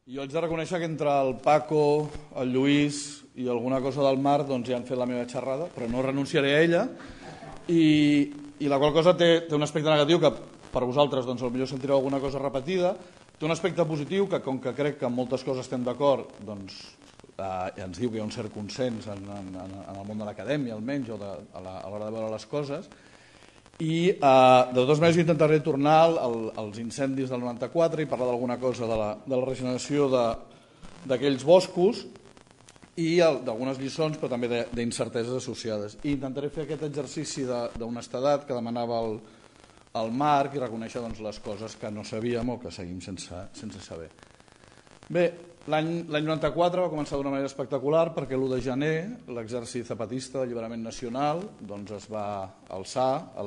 Jo haig de reconèixer que entre el Paco, el Lluís i alguna cosa del Marc doncs ja han fet la meva xerrada, però no renunciaré a ella i la qual cosa té un aspecte negatiu que per vosaltres doncs potser sentireu alguna cosa repetida, té un aspecte positiu que com que crec que en moltes coses estem d'acord doncs ens diu que hi ha un cert consens en el món de l'acadèmia almenys o a l'hora de veure les coses. I de totes maneres jo intentaré tornar als incendis del 94 i parlar d'alguna cosa de la regeneració d'aquells boscos i d'algunes lliçons però també d'incerteses associades. I intentaré fer aquest exercici d'honestedat que demanava el Marc i reconèixer les coses que no sabíem o que seguim sense saber. Bé, l'any 94 va començar d'una manera espectacular perquè l'1 de gener l'exèrcit zapatista d'alliberament nacional es va alçar a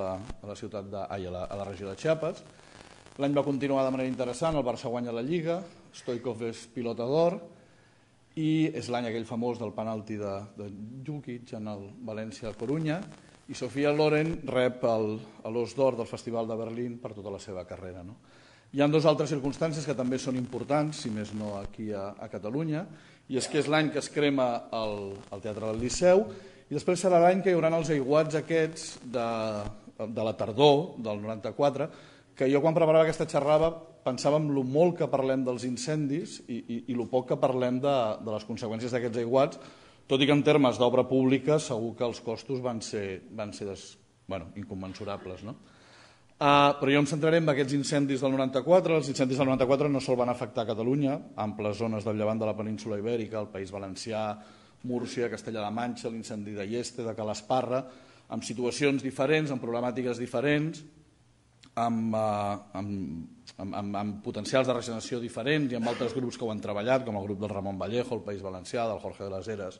la regió de Chiapas. L'any va continuar de manera interessant, el Barça guanya la Lliga, Stoichkov és pilota d'or i és l'any aquell famós del penalti de Jukic en el València-Corunya i Sofia Loren rep l'Os d'Or del Festival de Berlín per tota la seva carrera. Hi ha dues altres circumstàncies que també són importants, si més no aquí a Catalunya, i és que és l'any que es crema el Teatre del Liceu i després serà l'any que hi haurà els aiguats aquests de la tardor del 94, que jo quan preparava aquesta xerrada pensava en lo molt que parlem dels incendis i lo poc que parlem de les conseqüències d'aquests aiguats, tot i que en termes d'obra pública segur que els costos van ser incommensurables. Però jo em centraré en aquests incendis del 94. Els incendis del 94 no sol van afectar Catalunya, amples zones del llevant de la península Ibèrica, el País Valencià, Múrcia, Castella-La Manxa, l'incendi de Lleste, de Cal Esparra, amb situacions diferents, amb problemàtiques diferents, amb potencials de regeneració diferents i amb altres grups que ho han treballat, com el grup del Ramon Vallejo, al País Valencià, del Jorge de las Heras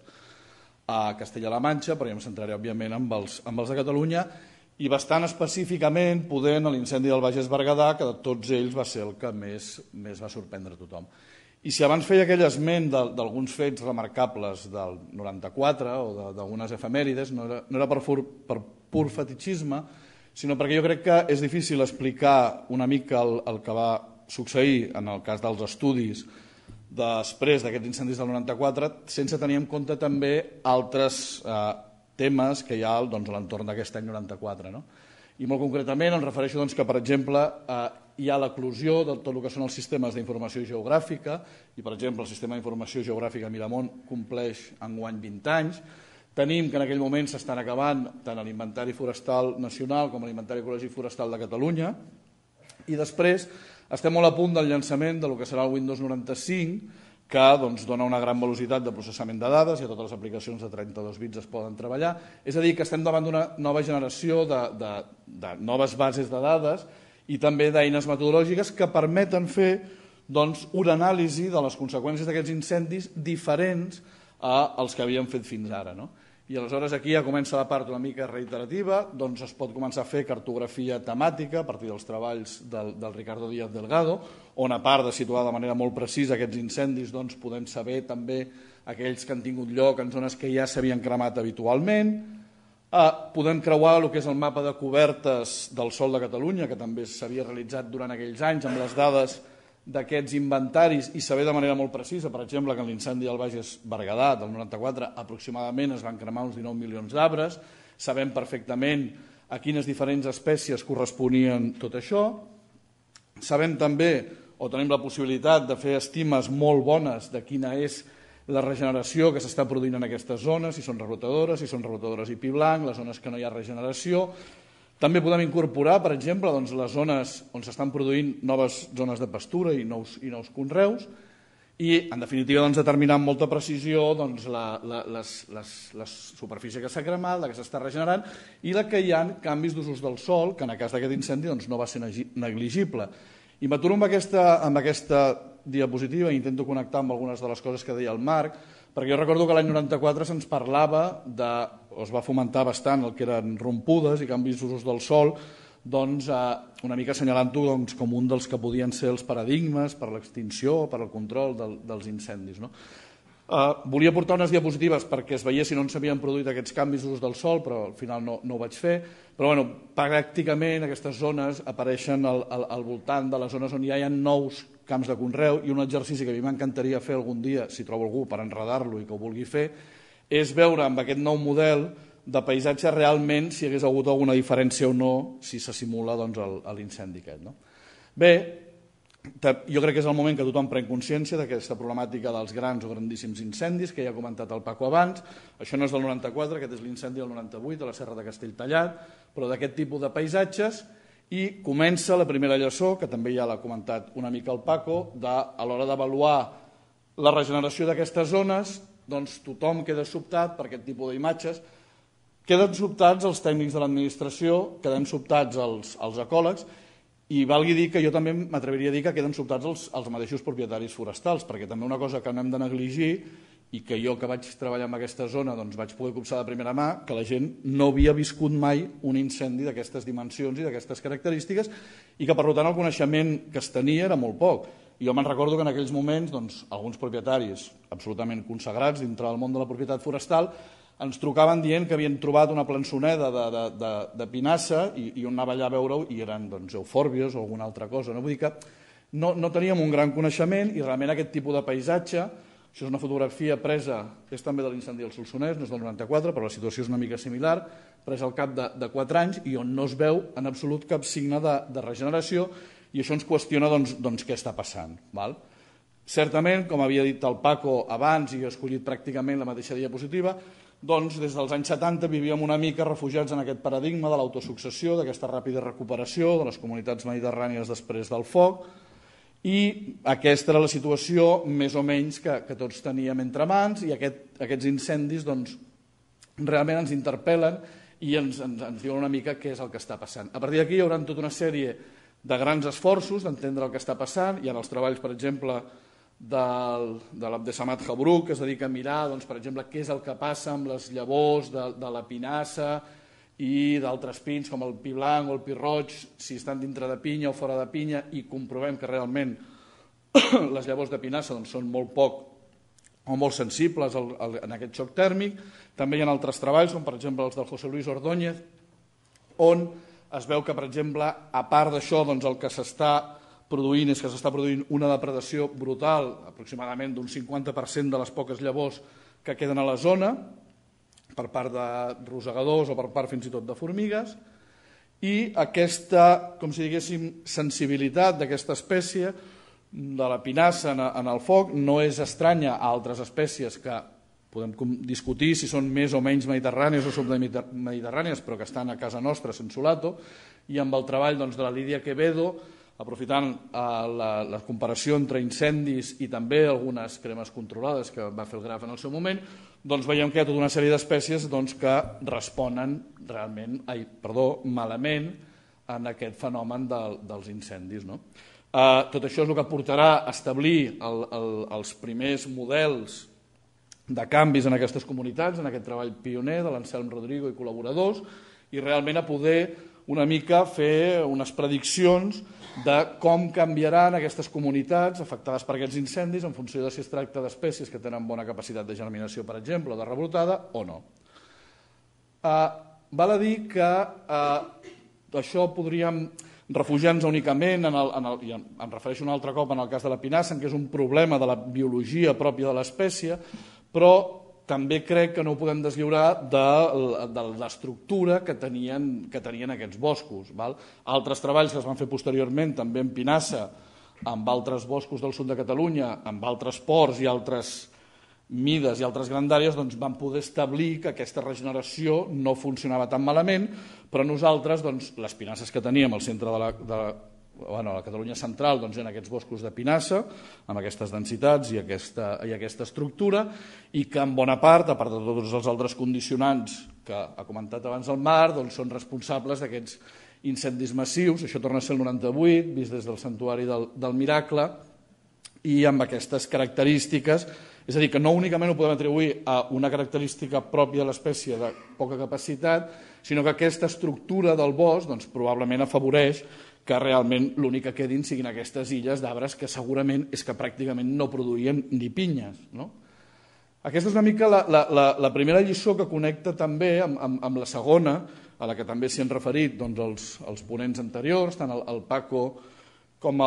a Castella-La Manxa, però jo em centraré òbviament amb els de Catalunya i bastant específicament podent l'incendi del Bages Berguedà, que de tots ells va ser el que més va sorprendre a tothom. I si abans feia aquell esment d'alguns fets remarcables del 94 o d'algunes efemèrides, no era per pur fetichisme, sinó perquè jo crec que és difícil explicar una mica el que va succeir en el cas dels estudis després d'aquests incendis del 94 sense tenir en compte també altres temes que hi ha a l'entorn d'aquest any 94. I molt concretament em refereixo que, per exemple, hi ha l'eclosió de tot el que són els sistemes d'informació geogràfica i, per exemple, el sistema d'informació geogràfica Miramont compleix enguany 20 anys. Tenim que en aquell moment s'estan acabant tant l'Inventari Forestal Nacional com l'Inventari Ecològic Forestal de Catalunya i després estem molt a punt del llançament del que serà el Windows 95 que dona una gran velocitat de processament de dades i a totes les aplicacions de 32 bits es poden treballar. És a dir, que estem davant d'una nova generació de noves bases de dades i també d'eines metodològiques que permeten fer una anàlisi de les conseqüències d'aquests incendis diferents als que havíem fet fins ara. I aleshores aquí ja comença la part una mica reiterativa, es pot començar a fer cartografia temàtica a partir dels treballs del Ricardo Díaz Delgado, on a part de situar de manera molt precisa aquests incendis podem saber també aquells que han tingut lloc en zones que ja s'havien cremat habitualment, podem creuar el que és el mapa de cobertes del sòl de Catalunya, que també s'havia realitzat durant aquells anys amb les dades d'aquests inventaris i saber de manera molt precisa, per exemple, que en l'incendi del Bages Berguedà del 94 aproximadament es van cremar uns 19 milions d'arbres, sabem perfectament a quines diferents espècies corresponien tot això, sabem també o tenim la possibilitat de fer estimes molt bones de quina és la regeneració que s'està produint en aquestes zones, si són rebrotadores i pi blanc, les zones que no hi ha regeneració. També podem incorporar, per exemple, les zones on s'estan produint noves zones de pastura i nous conreus i, en definitiva, determinar amb molta precisió la superfície que s'ha cremat, la que s'està regenerant i la que hi ha canvis d'usos del sòl, que en el cas d'aquest incendi no va ser negligible. I m'aturo amb aquesta diapositiva i intento connectar amb algunes de les coses que deia el Marc, perquè jo recordo que l'any 94 se'ns parlava o es va fomentar bastant el que eren rompudes i canvis d'usos del sòl, una mica assenyalant-ho com un dels que podien ser els paradigmes per l'extinció o per al control dels incendis. Volia portar unes diapositives perquè es veiessin on s'havien produït aquests canvis d'usos del sòl, però al final no ho vaig fer. Però pràcticament aquestes zones apareixen al voltant de les zones on hi ha nous camps de conreu, i un exercici que a mi m'encantaria fer algun dia, si trobo algú per enredar-lo i que ho vulgui fer, és veure amb aquest nou model de paisatge realment si hi hagués hagut alguna diferència o no si se simula l'incendi aquest. Bé, jo crec que és el moment que tothom pren consciència d'aquesta problemàtica dels grans o grandíssims incendis, que ja ha comentat el Paco abans. Això no és del 94, aquest és l'incendi del 98 a la Serra de Castelltallat, però d'aquest tipus de paisatges, i comença la primera lliçó, que també ja l'ha comentat una mica el Paco, a l'hora d'avaluar la regeneració d'aquestes zones, doncs tothom queda sobtat per aquest tipus d'imatges. Queden sobtats els tècnics de l'administració, queden sobtats els ecòlegs, i valgui dir que jo també m'atreviria a dir que queden sobtats els mateixos propietaris forestals, perquè també una cosa que no hem de negligir, i que jo que vaig treballar en aquesta zona vaig poder copsar de primera mà, que la gent no havia viscut mai un incendi d'aquestes dimensions i d'aquestes característiques, i que per tant el coneixement que es tenia era molt poc. Jo me'n recordo que en aquells moments alguns propietaris absolutament consagrats dintre del món de la propietat forestal ens trucaven dient que havien trobat una plançoneda de pinassa i on anava allà a veure-ho i eren eufòrbies o alguna altra cosa. Vull dir que no teníem un gran coneixement i realment aquest tipus de paisatge, això és una fotografia presa, és també de l'incendi del Solsonès, no és del 94, però la situació és una mica similar, presa al cap de 4 anys i on no es veu en absolut cap signe de regeneració, i això ens qüestiona què està passant. Certament, com havia dit el Paco abans i he escollit pràcticament la mateixa diapositiva, des dels anys 70 vivíem una mica refugiats en aquest paradigma de l'autosuccessió, d'aquesta ràpida recuperació de les comunitats mediterrànies després del foc, i aquesta era la situació més o menys que tots teníem entre mans, i aquests incendis realment ens interpel·len i ens diuen una mica què és el que està passant. A partir d'aquí hi haurà tota una sèrie de grans esforços d'entendre el que està passant. Hi ha els treballs, per exemple, de l'Abdesamat Habruk, que es dedica a mirar, per exemple, què és el que passa amb les llavors de la pinassa i d'altres pins com el pi blanc o el pi roig, si estan dintre de pinya o fora de pinya, i comprovem que realment les llavors de pinassa són molt poc o molt sensibles en aquest xoc tèrmic. També hi ha altres treballs, com per exemple els del José Luis Ordóñez, on es veu que, per exemple, a part d'això, el que s'està produint és que s'està produint una depredació brutal, aproximadament d'un 50% de les poques llavors que queden a la zona, per part de rosegadors o per part fins i tot de formigues, i aquesta, com si diguéssim, sensibilitat d'aquesta espècie de la pinassa en el foc no és estranya a altres espècies que podem discutir si són més o menys mediterrànies o submediterrànies, però que estan a casa nostra, sense lato, i amb el treball de la Lídia Quevedo, aprofitant la comparació entre incendis i també algunes cremes controlades que va fer el Graf en el seu moment, veiem que hi ha tota una sèrie d'espècies que responen malament en aquest fenomen dels incendis. Tot això és el que portarà a establir els primers models de canvis en aquestes comunitats, en aquest treball pioner de l'Anselm Rodrigo i col·laboradors, i realment a poder una mica fer unes prediccions de com canviaran aquestes comunitats afectades per aquests incendis en funció de si es tracta d'espècies que tenen bona capacitat de germinació, per exemple, o de rebrotada, o no. Val a dir que això podríem refugiar-nos únicament, i em refereixo un altre cop en el cas de la pinassa, en què és un problema de la biologia pròpia de l'espècie, però també crec que no ho podem deslliurar de l'estructura que tenien aquests boscos. Altres treballs que es van fer posteriorment, també en pinassa, amb altres boscos del sud de Catalunya, amb altres ports i altres mides i altres grandàries, van poder establir que aquesta regeneració no funcionava tan malament, però nosaltres, les pinasses que teníem al centre de la Catalunya central, en aquests boscos de pinassa, amb aquestes densitats i aquesta estructura, i que en bona part, a part de tots els altres condicionants que ha comentat abans el Marc, són responsables d'aquests incendis massius. Això torna a ser el 98, vist des del Santuari del Miracle, i amb aquestes característiques, és a dir, que no únicament ho podem atribuir a una característica pròpia de l'espècie de poca capacitat, sinó que aquesta estructura del bosc probablement afavoreix que realment l'únic que quedin siguin aquestes illes d'arbres que segurament és que pràcticament no produïen ni pinyes. Aquesta és una mica la primera lliçó que connecta també amb la segona, a la que també s'hi han referit els ponents anteriors, tant el Paco com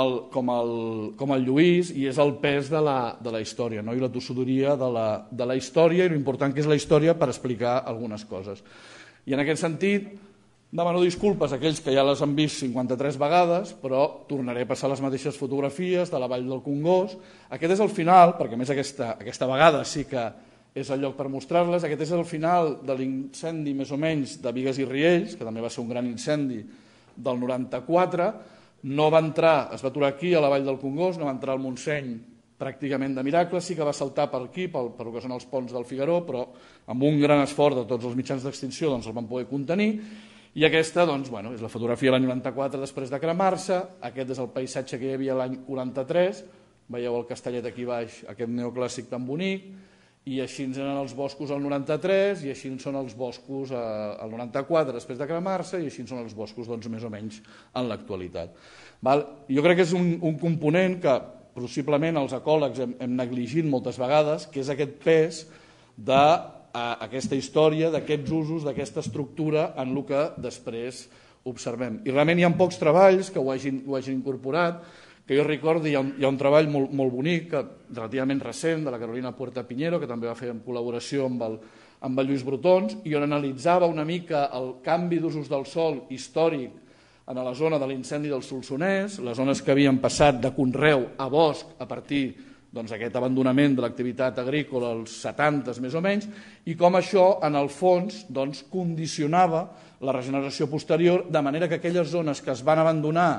el Lluís, i és el pes de la història, no? I la tossuderia de la història i l'important que és la història per explicar algunes coses. I en aquest sentit demano disculpes a aquells que ja les han vist 53 vegades, però tornaré a passar les mateixes fotografies de la Vall del Congost. Aquest és el final, perquè a més aquesta vegada sí que és el lloc per mostrar-les. Aquest és el final de l'incendi més o menys de Bigues i Riells, que també va ser un gran incendi del 94. No va entrar, es va aturar aquí a la Vall del Congost, no va entrar al Montseny pràcticament de miracle, sí que va saltar per aquí, per el que són els ponts del Figaró, però amb un gran esforç de tots els mitjans d'extinció el van poder contenir. I aquesta és la fotografia de l'any 94 després de cremar-se. Aquest és el paisatge que hi havia l'any 43, veieu el castellet aquí baix, aquest neoclàssic tan bonic, i així eren els boscos al 93, i així són els boscos al 94 després de cremar-se, i així són els boscos més o menys en l'actualitat. Jo crec que és un component que possiblement els ecòlegs hem negligit moltes vegades, que és aquest pes d'aquesta història, d'aquests usos, d'aquesta estructura en el que després observem. I realment hi ha pocs treballs que ho hagin incorporat, que jo recordi, hi ha un treball molt bonic, relativament recent, de la Carolina Puerta Piñero, que també va fer en col·laboració amb el Lluís Brotons, i on analitzava una mica el canvi d'usos del sòl històric en la zona de l'incendi del Solsonès, les zones que havien passat de conreu a bosc a partir d'aquest abandonament de l'activitat agrícola als 70 més o menys, i com això, en el fons, condicionava la regeneració posterior, de manera que aquelles zones que es van abandonar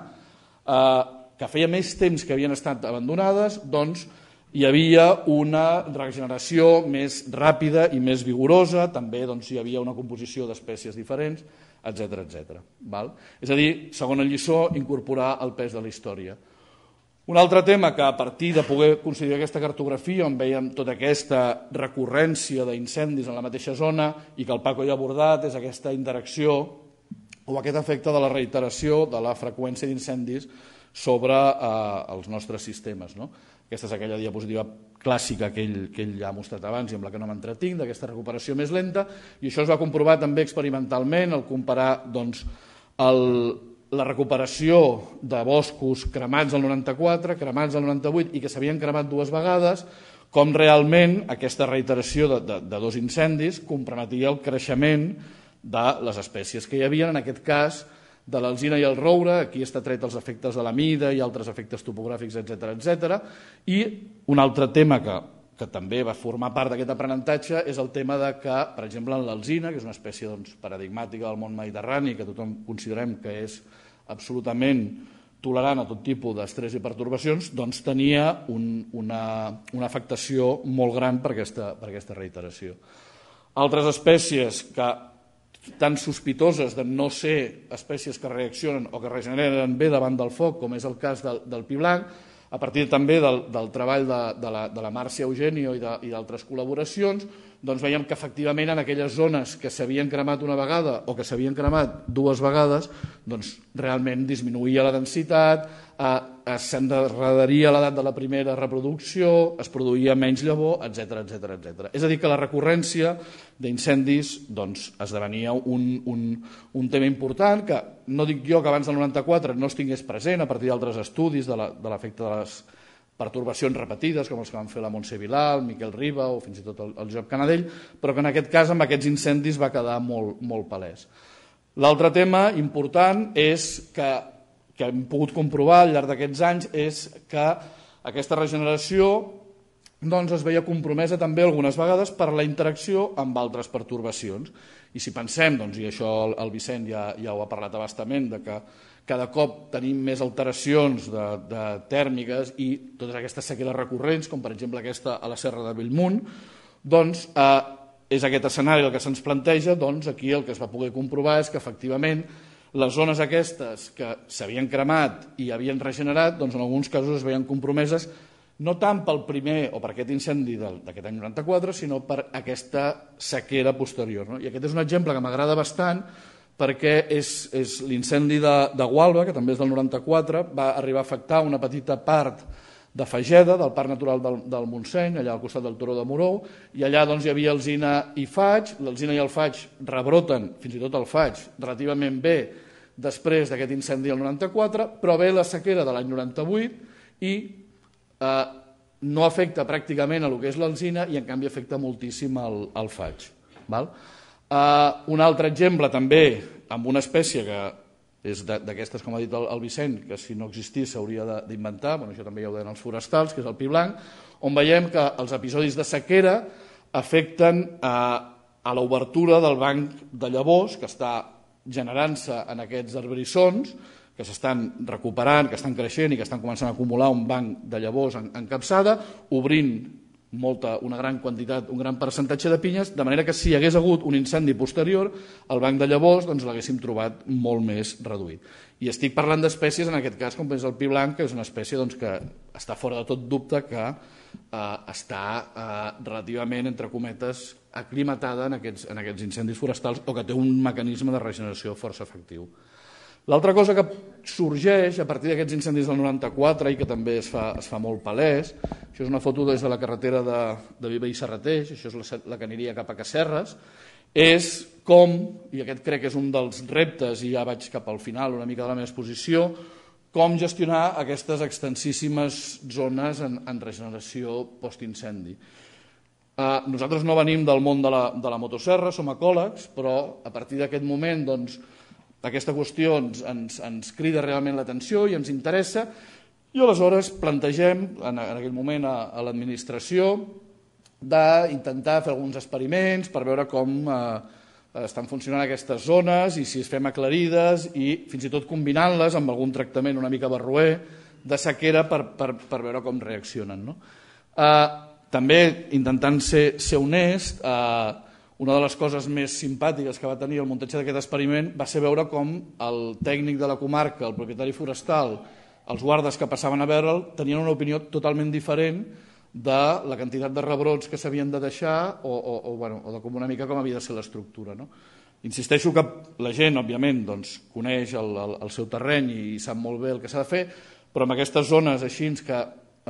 que feia més temps que havien estat abandonades, hi havia una regeneració més ràpida i més vigorosa, també hi havia una composició d'espècies diferents, etc. És a dir, segona lliçó, incorporar el pes de la història. Un altre tema que, a partir de poder considerar aquesta cartografia, on veiem tota aquesta recurrència d'incendis en la mateixa zona i que el Paco ja ha abordat, és aquesta interacció o aquest efecte de la reiteració de la freqüència d'incendis sobre els nostres sistemes. Aquesta és aquella diapositiva clàssica que ell ja ha mostrat abans i amb la que no m'entretinc, d'aquesta recuperació més lenta, i això es va comprovar també experimentalment al comparar la recuperació de boscos cremats al 94, cremats al 98 i que s'havien cremat dues vegades, com realment aquesta reiteració de dos incendis comprometia el creixement de les espècies que hi havia, en aquest cas de l'alzina i el roure. Aquí està tret els efectes de la mida i altres efectes topogràfics, etc. I un altre tema que també va formar part d'aquest aprenentatge és el tema de que, per exemple, en l'alzina, que és una espècie paradigmàtica del món mediterrani, que tothom considerem que és absolutament tolerant a tot tipus d'estrès i pertorbacions, tenia una afectació molt gran per aquesta reiteració. Altres espècies que tan sospitoses de no ser espècies que reaccionen o que regeneren bé davant del foc, com és el cas del pi blanc, a partir també del treball de la Màrcia Eugenio i d'altres col·laboracions, veiem que efectivament en aquelles zones que s'havien cremat una vegada o que s'havien cremat dues vegades, realment disminuïa la densitat, s'endarreria l'edat de la primera reproducció, es produïa menys llavor, etc. És a dir, que la recurrència d'incendis esdevenia un tema important, que no dic jo que abans del 94 no es tingués present a partir d'altres estudis de l'efecte de les pertorbacions repetides, com els que van fer la Montse Vilà, el Miquel Riba o fins i tot el Josep Canadell, però que en aquest cas amb aquests incendis va quedar molt palès. L'altre tema important és que hem pogut comprovar al llarg d'aquests anys és que aquesta regeneració es veia compromesa també algunes vegades per la interacció amb altres pertorbacions. I si pensem, i això el Vicent ja ho ha parlat a bastament, de que cada cop tenim més alteracions tèrmiques i totes aquestes sequeres recurrents, com per exemple aquesta a la Serra de Bellmunt, és aquest escenari el que se'ns planteja. Aquí el que es va poder comprovar és que efectivament les zones aquestes que s'havien cremat i havien regenerat, en alguns casos es veien compromeses no tant pel primer o per aquest incendi d'aquest any 94, sinó per aquesta sequera posterior. I aquest és un exemple que m'agrada bastant perquè és l'incendi de Gualba, que també és del 94, va arribar a afectar una petita part de Fageda, del Parc Natural del Montseny, allà al costat del Turó de Morou, i allà hi havia alzina i faig. L'alzina i el faig rebroten, fins i tot el faig, relativament bé després d'aquest incendi del 94, però ve la sequera de l'any 98 i no afecta pràcticament a lo que és l'alzina i en canvi afecta moltíssim el faig. Un altre exemple també amb una espècie que és d'aquestes, com ha dit el Vicent, que si no existís s'hauria d'inventar, això també ja ho deien els forestals, que és el pi blanc, on veiem que els episodis de sequera afecten a l'obertura del banc de llavors que està generant-se en aquests arbrissons, que s'estan recuperant, que estan creixent i que estan començant a acumular un banc de llavors en capçada, obrint una gran quantitat, un gran percentatge de pinyes, de manera que si hi hagués hagut un incendi posterior, el banc de llavors l'haguéssim trobat molt més reduït. I estic parlant d'espècies, en aquest cas, com és el pi blanc, que és una espècie que està fora de tot dubte que està relativament, entre cometes, aclimatada en aquests incendis forestals o que té un mecanisme de regeneració força efectiu. L'altra cosa que sorgeix a partir d'aquests incendis del 94 i que també es fa molt palès, això és una foto des de la carretera de Viver i Serrateix, això és la que aniria cap a Casserres, és com, i aquest crec que és un dels reptes, i ja vaig cap al final una mica de la meva exposició, com gestionar aquestes extensíssimes zones en regeneració postincendi. Nosaltres no venim del món de la motosserra, som ecòlegs, però a partir d'aquest moment aquesta qüestió ens crida realment l'atenció i ens interessa, i aleshores plantegem en aquell moment a l'administració d'intentar fer alguns experiments per veure com estan funcionant aquestes zones i si es fem aclarides i fins i tot combinant-les amb algun tractament una mica barroer de sequera per veure com reaccionen. També, intentant ser honest, una de les coses més simpàtiques que va tenir el muntatge d'aquest experiment va ser veure com el tècnic de la comarca, el propietari forestal, els guardes que passaven a veure'l, tenien una opinió totalment diferent de la quantitat de rebrots que s'havien de deixar o de com una mica com havia de ser l'estructura. Insisteixo que la gent, òbviament, coneix el seu terreny i sap molt bé el que s'ha de fer, però en aquestes zones així que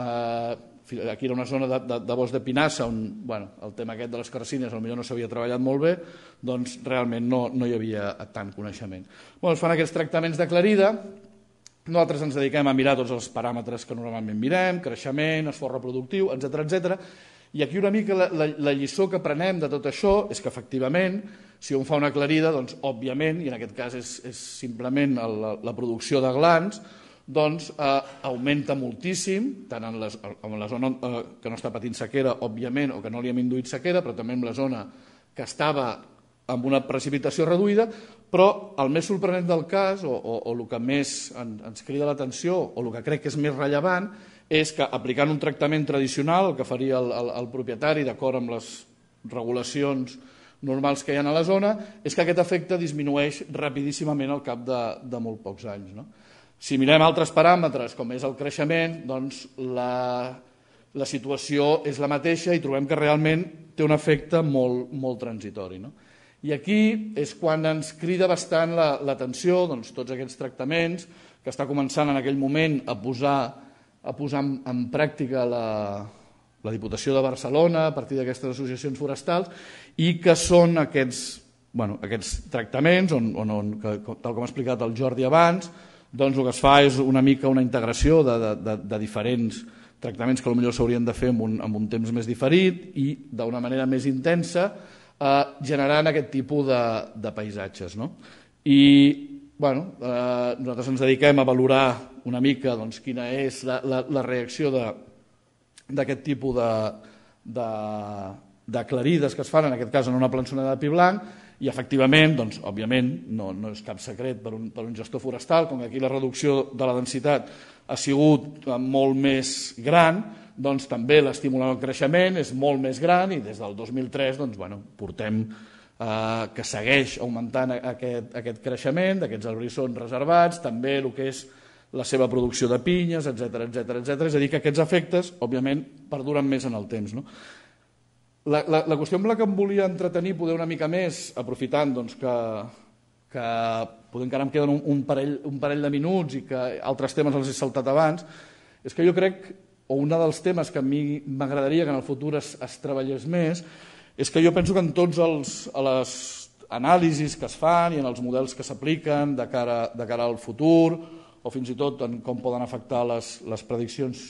aquí era una zona de bosc de pinassa on el tema aquest de les carcines potser no s'havia treballat molt bé, doncs realment no hi havia tant coneixement. Es fan aquests tractaments d'aclarida, nosaltres ens dediquem a mirar tots els paràmetres que normalment mirem, creixement, esforç reproductiu, etc. I aquí una mica la lliçó que prenem de tot això és que efectivament, si un fa una aclarida, doncs òbviament, i en aquest cas és simplement la producció de glans, doncs augmenta moltíssim, tant en la zona que no està patint sequera, òbviament, o que no li hem induït sequera, però també en la zona que estava amb una precipitació reduïda, però el més sorprenent del cas, o el que més ens crida l'atenció, o el que crec que és més rellevant, és que aplicant un tractament tradicional, el que faria el propietari d'acord amb les regulacions normals que hi ha a la zona, és que aquest efecte disminueix rapidíssimament al cap de molt pocs anys. Si mirem altres paràmetres, com és el creixement, doncs la situació és la mateixa i trobem que realment té un efecte molt transitori. I aquí és quan ens crida bastant l'atenció tots aquests tractaments que està començant en aquell moment a posar en pràctica la Diputació de Barcelona a partir d'aquestes associacions forestals i que són aquests tractaments on, tal com ha explicat el Jordi abans, doncs el que es fa és una mica una integració de diferents tractaments que potser s'haurien de fer amb un temps més diferit i d'una manera més intensa, generant aquest tipus de paisatges. I nosaltres ens dediquem a valorar una mica quina és la reacció d'aquest tipus d'aclarides que es fan, en aquest cas en una plançonada de pi blanc, i efectivament, òbviament, no és cap secret per un gestor forestal, com que aquí la reducció de la densitat ha sigut molt més gran, doncs també l'estímul al creixement és molt més gran i des del 2003 portem que segueix augmentant aquest creixement d'aquests arbrissons reservats, també el que és la seva producció de pinyes, etc. És a dir, que aquests efectes, òbviament, perduren més en el temps. La qüestió amb la que em volia entretenir poder una mica més, aprofitant que encara em queden un parell de minuts i que altres temes els he saltat abans, és que jo crec, o un dels temes que a mi m'agradaria que en el futur es treballés més, és que jo penso que en tots anàlisis que es fan i en els models que s'apliquen de cara al futur, o fins i tot en com poden afectar les prediccions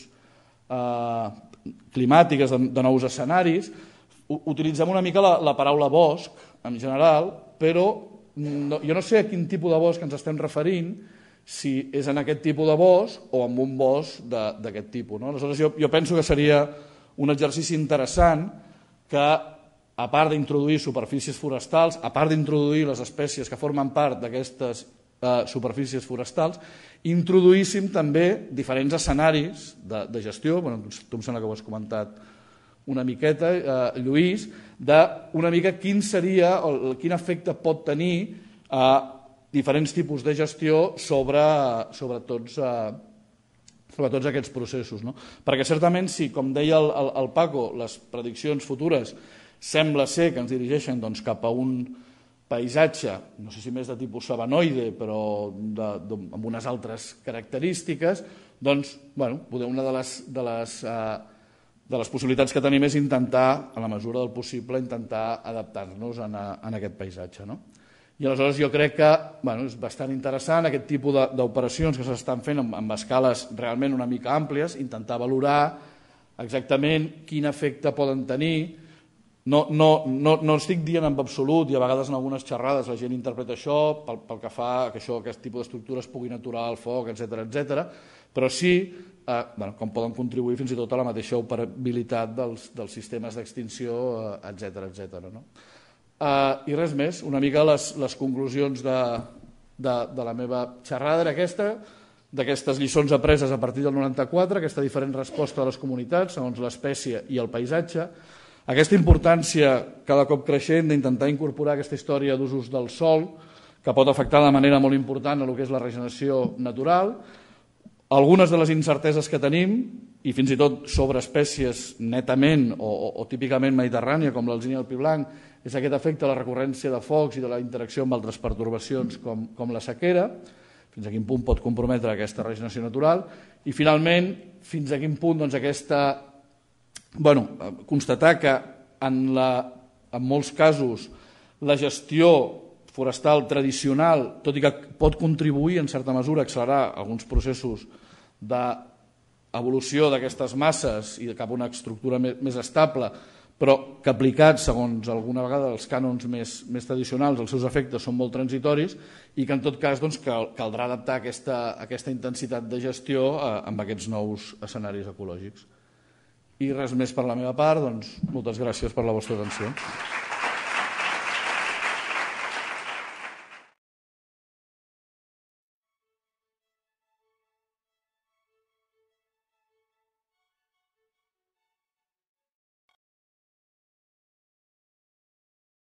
climàtiques de nous escenaris. Utilitzem una mica la paraula bosc en general, però jo no sé a quin tipus de bosc ens estem referint, si és en aquest tipus de bosc o en un bosc d'aquest tipus. Aleshores, jo penso que seria un exercici interessant que, a part d'introduir superfícies forestals, a part d'introduir les espècies que formen part d'aquestes superfícies forestals, introduíssim també diferents escenaris de gestió. Tu em sembla que ho has comentat una miqueta, Lluís, d'una mica quin efecte pot tenir diferents tipus de gestió sobre tots aquests processos. Perquè certament, si, com deia el Paco, les prediccions futures sembla ser que ens dirigeixen cap a un paisatge, no sé si més de tipus sabanoide, però amb unes altres característiques, doncs, una de les possibilitats que tenim és intentar, en la mesura del possible, intentar adaptar-nos a aquest paisatge. I aleshores jo crec que és bastant interessant aquest tipus d'operacions que s'estan fent amb escales realment una mica àmplies, intentar valorar exactament quin efecte poden tenir. No estic dient en absolut, i a vegades en algunes xerrades la gent interpreta això pel que fa a que aquest tipus d'estructures puguin aturar el foc, etc., però sí com poden contribuir fins i tot a la mateixa operabilitat dels sistemes d'extinció, etc. I res més, una mica les conclusions de la meva xerrada era aquesta, d'aquestes lliçons apreses a partir del 94, aquesta diferent resposta de les comunitats segons l'espècie i el paisatge, aquesta importància cada cop creixent d'intentar incorporar aquesta història d'usos del sòl, que pot afectar de manera molt important el que és la regeneració natural, algunes de les incerteses que tenim, i fins i tot sobre espècies netament o típicament mediterrània, com l'alzina i el pi blanc, és aquest efecte de la recurrència de focs i de la interacció amb altres pertorbacions com la sequera, fins a quin punt pot comprometre aquesta regeneració natural, i finalment fins a quin punt constatar que en molts casos la gestió forestal tradicional, tot i que pot contribuir en certa mesura a accelerar alguns processos d'evolució d'aquestes masses i cap a una estructura més estable, però que aplicats segons alguna vegada els cànons més tradicionals els seus efectes són molt transitoris i que en tot cas caldrà adaptar aquesta intensitat de gestió amb aquests nous escenaris ecològics. I res més per la meva part, moltes gràcies per la vostra atenció.